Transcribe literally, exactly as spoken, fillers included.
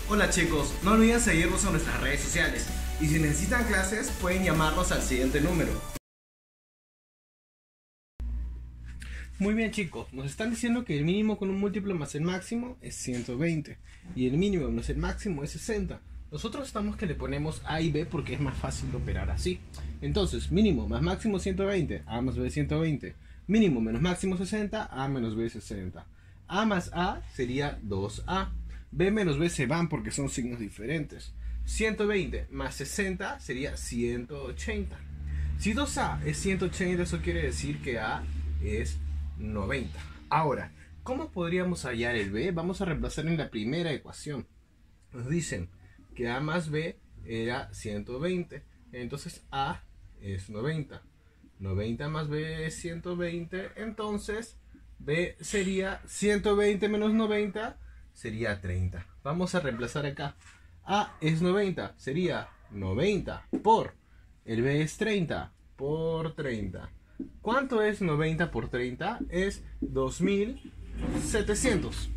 Hola chicos, no olviden seguirnos en nuestras redes sociales y si necesitan clases pueden llamarnos al siguiente número. Muy bien chicos, nos están diciendo que el mínimo con un múltiplo más el máximo es ciento veinte y el mínimo más el máximo es sesenta. Nosotros estamos que le ponemos A y B porque es más fácil de operar así. Entonces, mínimo más máximo ciento veinte, A más B ciento veinte. Mínimo menos máximo sesenta, A menos B sesenta. A más A sería dos A. B menos B se van porque son signos diferentes. ciento veinte más sesenta sería ciento ochenta. Si dos A es ciento ochenta, eso quiere decir que A es noventa. Ahora, ¿cómo podríamos hallar el B? Vamos a reemplazar en la primera ecuación. Nos dicen que A más B era ciento veinte. Entonces A es noventa. noventa más B es ciento veinte. Entonces B sería ciento veinte menos noventa. Sería treinta. Vamos a reemplazar acá. A es noventa. Sería noventa por. El B es treinta por treinta. ¿Cuánto es noventa por treinta? Es dos mil setecientos.